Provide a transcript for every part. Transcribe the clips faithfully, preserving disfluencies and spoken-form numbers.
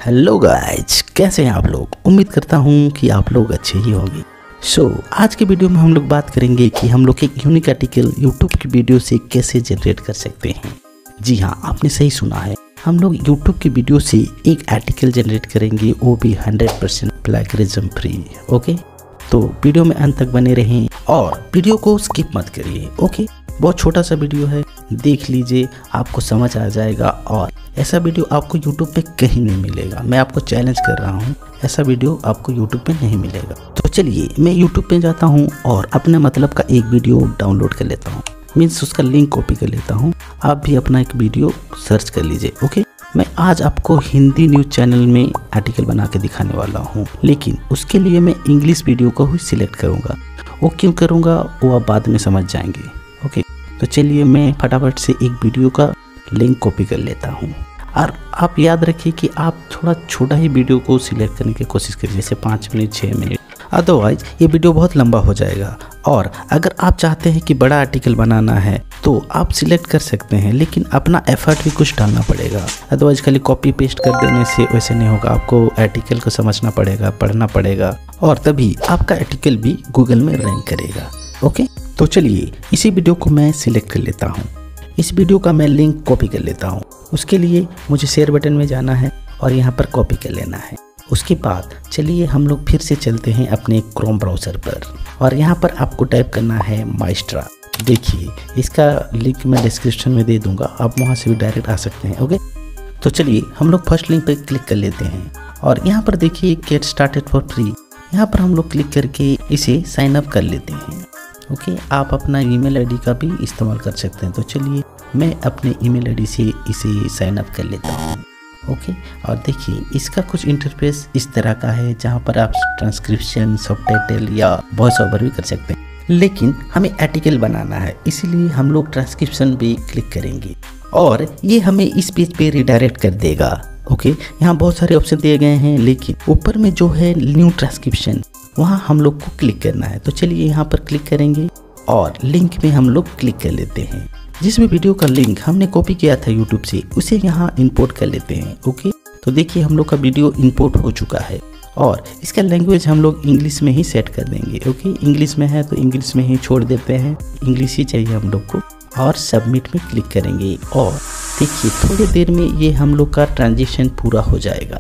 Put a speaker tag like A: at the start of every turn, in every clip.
A: Hello guys, कैसे हैं आप लोग। उम्मीद करता हूं कि आप लोग अच्छे ही होंगे। सो so, आज के वीडियो में हम लोग बात करेंगे कि हम लोग एक यूनिक आर्टिकल यूट्यूब की वीडियो से कैसे जनरेट कर सकते हैं। जी हाँ, आपने सही सुना है, हम लोग यूट्यूब की वीडियो से एक आर्टिकल जनरेट करेंगे, वो भी hundred percent plagiarism free. Okay, तो वीडियो में अंत तक बने रहें और वीडियो को स्किप मत करिए। ओके, बहुत छोटा सा वीडियो है, देख लीजिए, आपको समझ आ जाएगा। और ऐसा वीडियो आपको यूट्यूब पे कहीं नहीं मिलेगा। मैं आपको चैलेंज कर रहा हूँ, ऐसा वीडियो आपको यूट्यूब पे नहीं मिलेगा। तो चलिए मैं यूट्यूब पे जाता हूँ और अपने मतलब का एक वीडियो डाउनलोड कर लेता हूँ, मीन्स उसका लिंक कॉपी कर लेता हूँ। आप भी अपना एक वीडियो सर्च कर लीजिए। ओके, मैं आज आपको हिंदी न्यूज़ चैनल में आर्टिकल बना के दिखाने वाला हूँ, लेकिन उसके लिए मैं इंग्लिश वीडियो को ही सिलेक्ट करूँगा। वो क्यों करूँगा वो आप बाद में समझ जाएंगे। ओके, तो चलिए मैं फटाफट से एक वीडियो का लिंक कॉपी कर लेता हूँ। और आप याद रखिए कि आप थोड़ा छोटा ही वीडियो को सिलेक्ट करने की कोशिश करिए, जैसे पाँच मिनट छः मिनट, अदरवाइज ये वीडियो बहुत लंबा हो जाएगा। और अगर आप चाहते हैं कि बड़ा आर्टिकल बनाना है तो आप सिलेक्ट कर सकते हैं, लेकिन अपना एफर्ट भी कुछ डालना पड़ेगा। अदरवाइज खाली कॉपी पेस्ट कर देने से वैसे नहीं होगा, आपको आर्टिकल को समझना पड़ेगा, पढ़ना पड़ेगा, और तभी आपका आर्टिकल भी गूगल में रैंक करेगा। ओके, तो चलिए इसी वीडियो को मैं सिलेक्ट कर लेता हूँ। इस वीडियो का मैं लिंक कॉपी कर लेता हूँ। उसके लिए मुझे शेयर बटन में जाना है और यहाँ पर कॉपी कर लेना है। उसके बाद चलिए हम लोग फिर से चलते हैं अपने क्रोम ब्राउज़र पर, और यहाँ पर आपको टाइप करना है माइस्ट्रा। देखिए, इसका लिंक मैं डिस्क्रिप्शन में दे दूँगा, आप वहाँ से भी डायरेक्ट आ सकते हैं। ओके, तो चलिए हम लोग फर्स्ट लिंक पर क्लिक कर लेते हैं और यहाँ पर देखिए गेट स्टार्टेड फॉर फ्री, यहाँ पर हम लोग क्लिक करके इसे साइन अप कर लेते हैं। ओके okay, आप अपना ईमेल आईडी का भी इस्तेमाल कर सकते हैं। तो चलिए मैं अपने ईमेल आईडी से इसे साइन अप कर लेता हूँ। ओके okay, और देखिए इसका कुछ इंटरफेस इस तरह का है, जहाँ पर आप ट्रांसक्रिप्शन, सबटाइटल या वॉइस ओवर भी कर सकते हैं। लेकिन हमें आर्टिकल बनाना है, इसीलिए हम लोग ट्रांसक्रिप्शन भी क्लिक करेंगे और ये हमें इस पेज पे रिडायरेक्ट कर देगा। ओके okay, यहाँ बहुत सारे ऑप्शन दिए गए हैं, लेकिन ऊपर में जो है न्यू ट्रांसक्रिप्शन, वहाँ हम लोग को क्लिक करना है। तो चलिए यहाँ पर क्लिक करेंगे और लिंक में हम लोग क्लिक कर लेते हैं। जिस भी वीडियो का लिंक हमने कॉपी किया था यूट्यूब से, उसे यहाँ इंपोर्ट कर लेते हैं। ओके, तो देखिए हम लोग का वीडियो इंपोर्ट हो चुका है और इसका लैंग्वेज हम लोग इंग्लिश में ही सेट कर देंगे। ओके, इंग्लिश में है तो इंग्लिश में ही छोड़ देते हैं, इंग्लिश ही चाहिए हम लोग को, और सबमिट में क्लिक करेंगे। और देखिए थोड़ी देर में ये हम लोग का ट्रांजिशन पूरा हो जाएगा।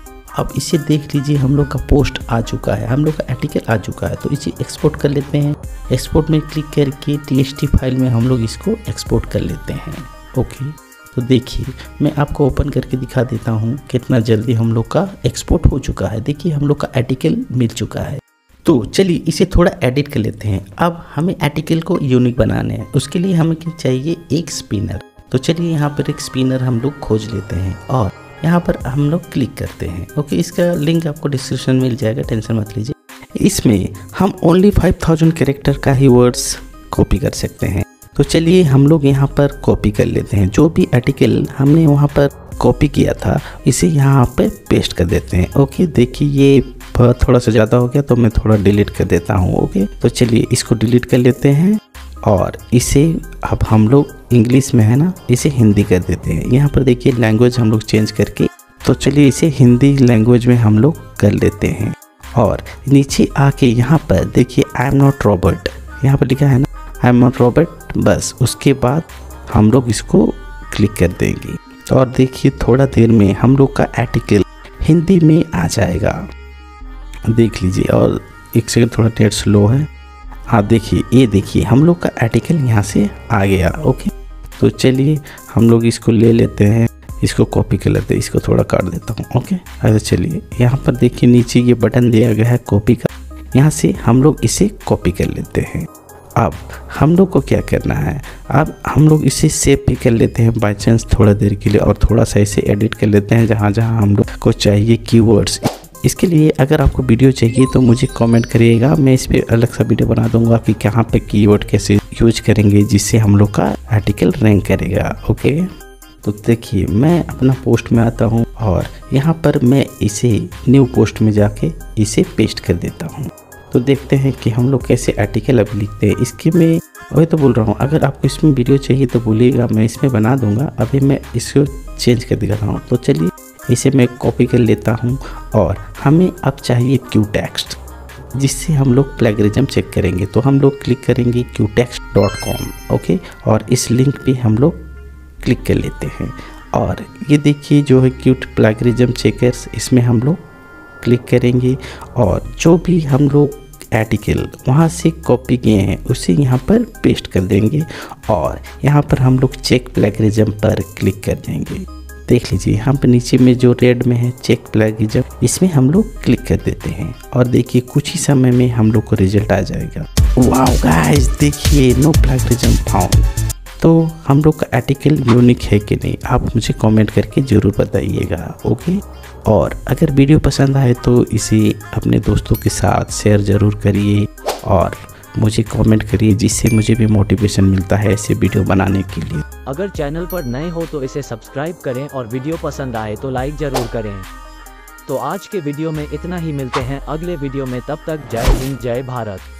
A: अब इसे देख लीजिए, हम लोग का पोस्ट आ चुका है, हम लोग का आर्टिकल आ चुका है। तो इसे एक्सपोर्ट कर लेते हैं। एक्सपोर्ट में क्लिक करके टीएक्सटी फाइल में हम लोग इसको एक्सपोर्ट कर लेते हैं। ओके, तो देखिए मैं आपको ओपन करके दिखा देता हूँ कितना जल्दी हम लोग का एक्सपोर्ट हो चुका है। देखिए हम लोग का आर्टिकल मिल चुका है। तो चलिए इसे थोड़ा एडिट कर लेते हैं। अब हमें आर्टिकल को यूनिक बनाने हैं, उसके लिए हमें चाहिए एक स्पिनर। तो चलिए यहाँ पर एक स्पिनर हम लोग खोज लेते हैं और यहाँ पर हम लोग क्लिक करते हैं। ओके, इसका लिंक आपको डिस्क्रिप्शन में मिल जाएगा, टेंशन मत लीजिए। इसमें हम ओनली फाइव थाउजेंड कैरेक्टर का ही वर्ड्स कॉपी कर सकते हैं। तो चलिए हम लोग यहाँ पर कॉपी कर लेते हैं, जो भी आर्टिकल हमने वहाँ पर कॉपी किया था इसे यहाँ पे पेस्ट कर देते हैं। ओके, देखिए ये थोड़ा सा ज़्यादा हो गया तो मैं थोड़ा डिलीट कर देता हूँ। ओके, तो चलिए इसको डिलीट कर लेते हैं और इसे अब हम लोग इंग्लिश में है ना, इसे हिंदी कर देते हैं। यहाँ पर देखिए लैंग्वेज हम लोग चेंज करके, तो चलिए इसे हिंदी लैंग्वेज में हम लोग कर लेते हैं। और नीचे आके यहाँ पर देखिए आई एम नॉट रॉबर्ट, यहाँ पर लिखा है ना आई एम नॉट रॉबर्ट, बस उसके बाद हम लोग इसको क्लिक कर देंगे और देखिए थोड़ा देर में हम लोग का आर्टिकल हिंदी में आ जाएगा। देख लीजिए, और एक सेकंड थोड़ा नेट स्लो है। हाँ देखिए, ये देखिए हम लोग का आर्टिकल यहाँ से आ गया। ओके, तो चलिए हम लोग इसको ले लेते हैं, इसको कॉपी कर लेते हैं, इसको थोड़ा काट देता हूँ। ओके, अच्छा चलिए यहाँ पर देखिए नीचे ये बटन दिया गया है कॉपी का, यहाँ से हम लोग इसे कॉपी कर लेते हैं। अब हम लोग को क्या करना है, अब हम लोग इसे सेव भी कर लेते हैं बाई चांस थोड़ा देर के लिए, और थोड़ा सा इसे एडिट कर लेते हैं जहाँ जहाँ हम लोग को चाहिए कीवर्ड्स। इसके लिए अगर आपको वीडियो चाहिए तो मुझे कमेंट करिएगा, मैं इस पर अलग सा वीडियो बना दूंगा कि कहाँ पे कीवर्ड कैसे यूज करेंगे जिससे हम लोग का आर्टिकल रैंक करेगा। ओके, तो देखिए मैं अपना पोस्ट में आता हूँ और यहाँ पर मैं इसे न्यू पोस्ट में जाके इसे पेस्ट कर देता हूँ। तो देखते हैं कि हम लोग कैसे आर्टिकल अभी लिखते हैं। इसके में वही तो बोल रहा हूँ, अगर आपको इसमें वीडियो चाहिए तो बोलिएगा, मैं इसमें बना दूंगा। अभी मैं इसको चेंज कर दिखा रहा हूँ। तो चलिए इसे मैं कॉपी कर लेता हूँ और हमें अब चाहिए क्यू टेक्स्ट, जिससे हम लोग प्लेगरिज्म चेक करेंगे। तो हम लोग क्लिक करेंगे Q text dot com, okay, और इस लिंक पे हम लोग क्लिक कर लेते हैं। और ये देखिए जो है क्यूट प्लेगरिज्म चेकर्स, इसमें हम लोग क्लिक करेंगे और जो भी हम लोग आर्टिकल वहाँ से कॉपी किए हैं उसे यहाँ पर पेस्ट कर देंगे और यहाँ पर हम लोग चेक प्लेगरिज्म पर क्लिक कर देंगे। देख लीजिए यहाँ पर नीचे में जो रेड में है चेक प्लेगरिज्म, इसमें हम लोग क्लिक कर देते हैं और देखिए कुछ ही समय में हम लोग को रिजल्ट आ जाएगा। वाओ गाइस, देखिए नो प्लेगरिज्म फाउंड। तो हम लोग का आर्टिकल यूनिक है कि नहीं, आप मुझे कमेंट करके ज़रूर बताइएगा, ओके। और अगर वीडियो पसंद आए तो इसे अपने दोस्तों के साथ शेयर ज़रूर करिए और मुझे कमेंट करिए, जिससे मुझे भी मोटिवेशन मिलता है ऐसे वीडियो बनाने के लिए।
B: अगर चैनल पर नए हो तो इसे सब्सक्राइब करें और वीडियो पसंद आए तो लाइक ज़रूर करें। तो आज के वीडियो में इतना ही, मिलते हैं अगले वीडियो में, तब तक जय हिंद जय भारत।